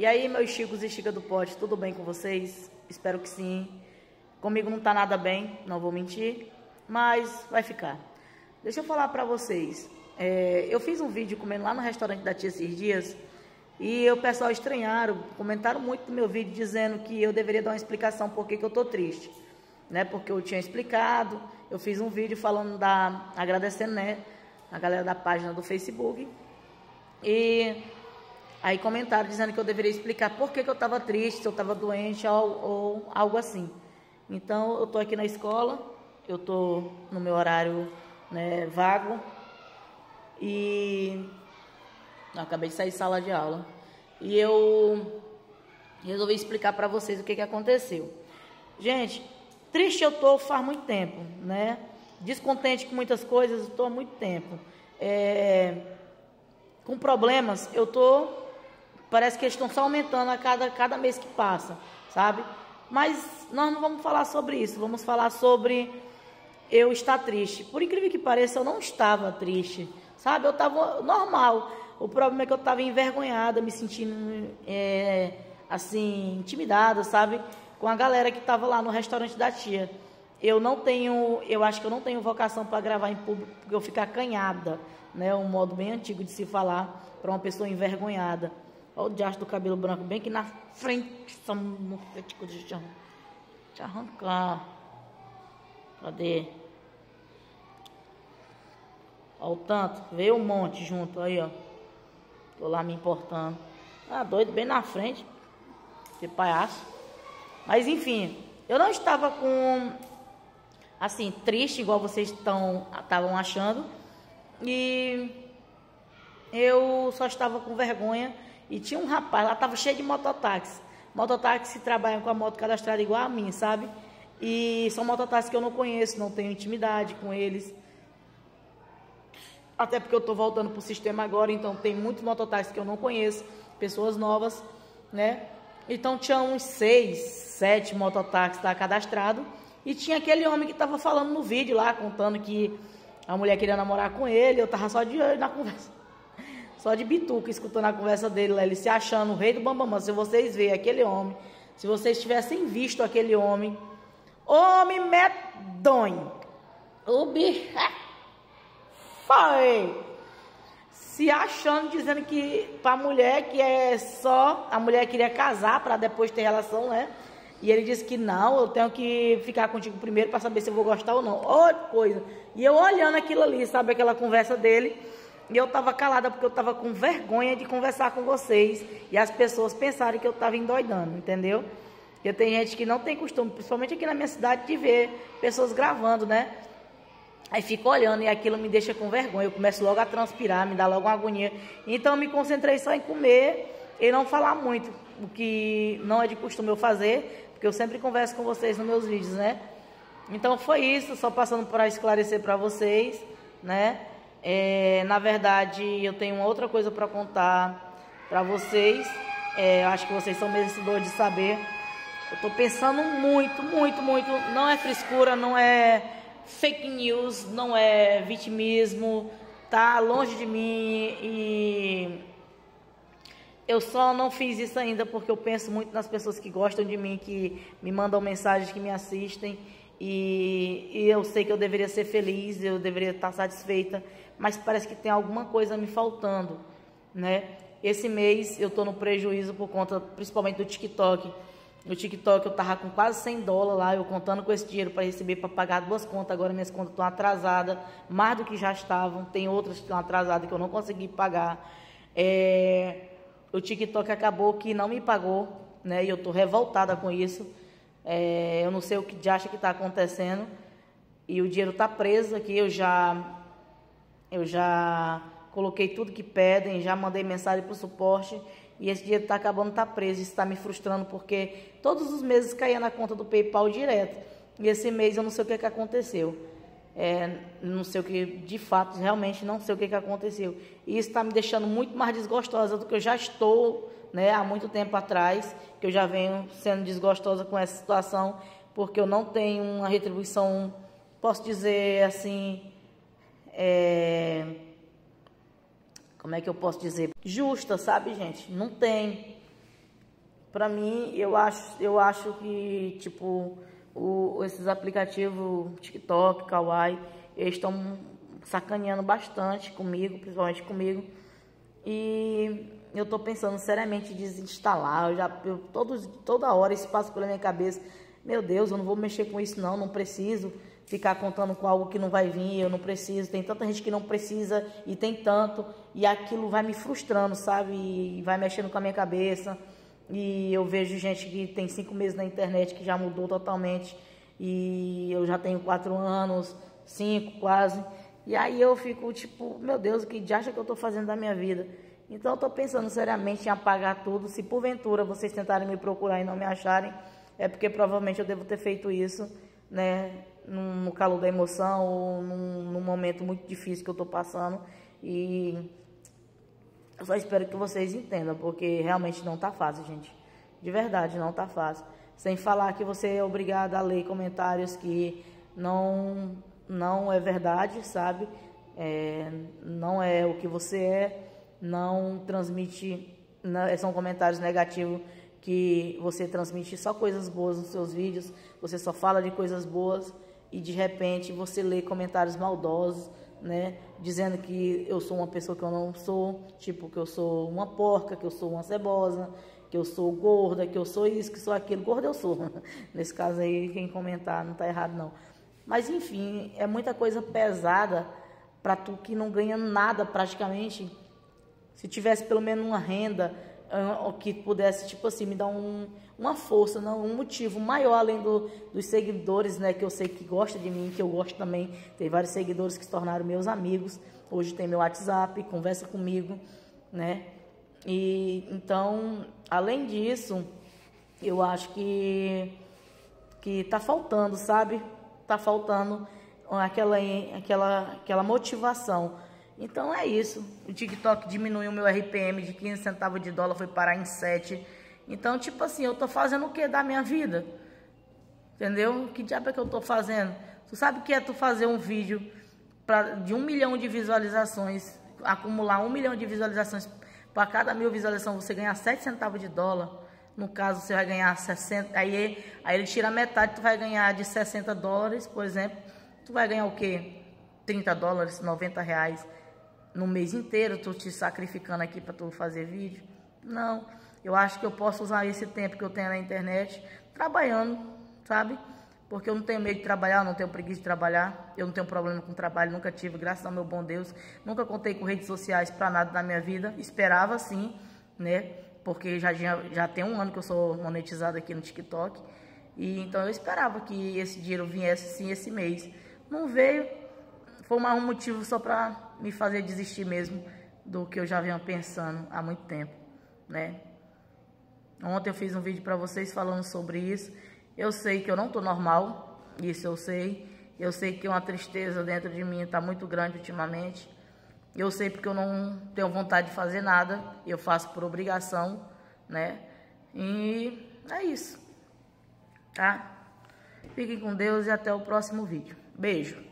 E aí, meus chicos e chicas do pote, tudo bem com vocês? Espero que sim. Comigo não tá nada bem, não vou mentir, mas vai ficar. Deixa eu falar pra vocês. Eu fiz um vídeo comendo lá no restaurante da tia esses dias e o pessoal estranharam, comentaram muito do meu vídeo dizendo que eu deveria dar uma explicação por que eu tô triste, né? Porque eu tinha explicado, eu fiz um vídeo falando agradecendo, né, a galera da página do Facebook. E aí comentaram dizendo que eu deveria explicar por que eu estava triste, se eu estava doente ou algo assim. Então eu tô aqui na escola, eu tô no meu horário, né, vago e eu acabei de sair de sala de aula. E eu resolvi explicar para vocês o que aconteceu. Gente, triste eu tô faz muito tempo, né? Descontente com muitas coisas, eu tô há muito tempo. Com problemas, eu tô... Parece que eles estão só aumentando a cada mês que passa, sabe? Mas nós não vamos falar sobre isso. Vamos falar sobre eu estar triste. Por incrível que pareça, eu não estava triste, sabe? Eu estava normal. O problema é que eu estava envergonhada, me sentindo, assim, intimidada, sabe? Com a galera que estava lá no restaurante da tia. Eu acho que eu não tenho vocação para gravar em público, porque eu fico acanhada, né? Um modo bem antigo de se falar para uma pessoa envergonhada. Olha o diacho do cabelo branco bem aqui na frente. Deixa eu te arrancar. Cadê? Olha o tanto. Veio um monte junto aí, ó. Tô lá me importando. Ah, doido, bem na frente. Que palhaço. Mas enfim, eu não estava assim, triste, igual vocês estavam achando. E eu só estava com vergonha. E tinha um rapaz lá, estava cheio de mototáxi. Mototáxi que trabalham com a moto cadastrada igual a mim, sabe? E são mototáxis que eu não conheço, não tenho intimidade com eles. Até porque eu estou voltando para o sistema agora, então tem muitos mototáxis que eu não conheço, pessoas novas, né? Então tinha uns 6, 7 mototáxis lá cadastrados. E tinha aquele homem que estava falando no vídeo lá, contando que a mulher queria namorar com ele. Eu tava só de olho na conversa. Só de bituca, escutando a conversa dele lá, ele se achando o rei do bambamã. Se vocês verem aquele homem, se vocês tivessem visto aquele homem, homem medonho, o bicho foi se achando, dizendo que pra mulher que a mulher queria casar pra depois ter relação, né? E ele disse que não, eu tenho que ficar contigo primeiro pra saber se eu vou gostar ou não. Outra coisa. E eu olhando aquilo ali, sabe, aquela conversa dele. E eu tava calada porque eu tava com vergonha de conversar com vocês. E as pessoas pensarem que eu tava endoidando, entendeu? Porque tem gente que não tem costume, principalmente aqui na minha cidade, de ver pessoas gravando, né? Aí fico olhando e aquilo me deixa com vergonha. Eu começo logo a transpirar, me dá logo uma agonia. Então eu me concentrei só em comer e não falar muito. O que não é de costume eu fazer, porque eu sempre converso com vocês nos meus vídeos, né? Então foi isso, só passando para esclarecer para vocês, né? Na verdade, eu tenho uma outra coisa para contar para vocês. Eu acho que vocês são merecedores de saber. Eu tô pensando muito, muito, muito. Não é frescura, não é fake news, não é vitimismo. Tá longe de mim e eu só não fiz isso ainda porque eu penso muito nas pessoas que gostam de mim, que me mandam mensagens, que me assistem. E eu sei que eu deveria ser feliz, eu deveria estar satisfeita, mas parece que tem alguma coisa me faltando, né? Esse mês eu tô no prejuízo por conta, principalmente do TikTok. No TikTok eu tava com quase $100 lá, eu contando com esse dinheiro para receber, para pagar 2 contas. Agora minhas contas estão atrasadas, mais do que já estavam. Tem outras que estão atrasadas que eu não consegui pagar. O TikTok acabou que não me pagou, né? E eu tô revoltada com isso. Eu não sei o que acha que está acontecendo e o dinheiro está preso aqui. Eu já coloquei tudo que pedem, já mandei mensagem para o suporte e esse dinheiro está acabando, está preso. Isso está me frustrando porque todos os meses caía na conta do PayPal direto e esse mês eu não sei o que aconteceu. Não sei o que, de fato, realmente não sei o que aconteceu. E isso está me deixando muito mais desgostosa do que eu já estou, né, há muito tempo atrás, que eu já venho sendo desgostosa com essa situação, porque eu não tenho uma retribuição, posso dizer assim, como é que eu posso dizer? Justa, sabe, gente? Não tem. Pra mim, eu acho que, tipo, esses aplicativos TikTok, Kawaii, eles estão sacaneando bastante comigo, principalmente comigo. E eu tô pensando seriamente em desinstalar. Toda hora isso passa pela minha cabeça. Meu Deus, eu não vou mexer com isso não preciso ficar contando com algo que não vai vir, eu não preciso. Tem tanta gente que não precisa e tem tanto. E aquilo vai me frustrando, sabe? E vai mexendo com a minha cabeça. E eu vejo gente que tem 5 meses na internet que já mudou totalmente. E eu já tenho 4 anos, 5 quase. E aí eu fico tipo, meu Deus, o que diacho que eu tô fazendo da minha vida? Então eu tô pensando seriamente em apagar tudo. Se porventura vocês tentarem me procurar e não me acharem, é porque provavelmente eu devo ter feito isso, né? No calor da emoção ou num momento muito difícil que eu tô passando. E eu só espero que vocês entendam, porque realmente não tá fácil, gente. De verdade, não tá fácil. Sem falar que você é obrigado a ler comentários que não é verdade, sabe? Não é o que você é, não transmite, são comentários negativos que você transmite só coisas boas nos seus vídeos, você só fala de coisas boas e de repente você lê comentários maldosos, né? Dizendo que eu sou uma pessoa que eu não sou, tipo que eu sou uma porca, que eu sou uma cebosa, que eu sou gorda, que eu sou isso, que sou aquilo. Gorda eu sou. Nesse caso aí, quem comentar não tá errado não. Mas enfim, é muita coisa pesada para tu que não ganha nada praticamente. Se tivesse pelo menos uma renda que pudesse, tipo assim, me dar uma força, um motivo maior além dos seguidores, né, que eu sei que gosta de mim, que eu gosto também. Tem vários seguidores que se tornaram meus amigos. Hoje tem meu WhatsApp, conversa comigo, né? E então, além disso, eu acho que tá faltando, sabe? Tá faltando aquela motivação. Então é isso. O TikTok diminuiu meu RPM de 15 centavos de dólar, foi parar em 7. Então, tipo assim, eu tô fazendo o que da minha vida? Entendeu? Que diabo é que eu tô fazendo? Tu sabe o que é tu fazer um vídeo de 1 milhão de visualizações, acumular 1 milhão de visualizações, para cada 1000 visualizações você ganhar 7 centavos de dólar? No caso, você vai ganhar 60, aí ele tira metade, tu vai ganhar de 60 dólares, por exemplo. Tu vai ganhar o quê? 30 dólares, 90 reais no mês inteiro, tu te sacrificando aqui para tu fazer vídeo? Não, eu acho que eu posso usar esse tempo que eu tenho na internet trabalhando, sabe? Porque eu não tenho medo de trabalhar, eu não tenho preguiça de trabalhar, eu não tenho problema com trabalho, nunca tive, graças ao meu bom Deus. Nunca contei com redes sociais para nada na minha vida, esperava sim, né? Porque já tem 1 ano que eu sou monetizado aqui no TikTok. E então eu esperava que esse dinheiro viesse sim esse mês. Não veio, foi mais um motivo só para me fazer desistir mesmo do que eu já venho pensando há muito tempo, né? Ontem eu fiz um vídeo para vocês falando sobre isso. Eu sei que eu não tô normal, isso eu sei. Eu sei que uma tristeza dentro de mim tá muito grande ultimamente. Eu sei porque eu não tenho vontade de fazer nada, eu faço por obrigação, né? E é isso, tá? Fiquem com Deus e até o próximo vídeo. Beijo!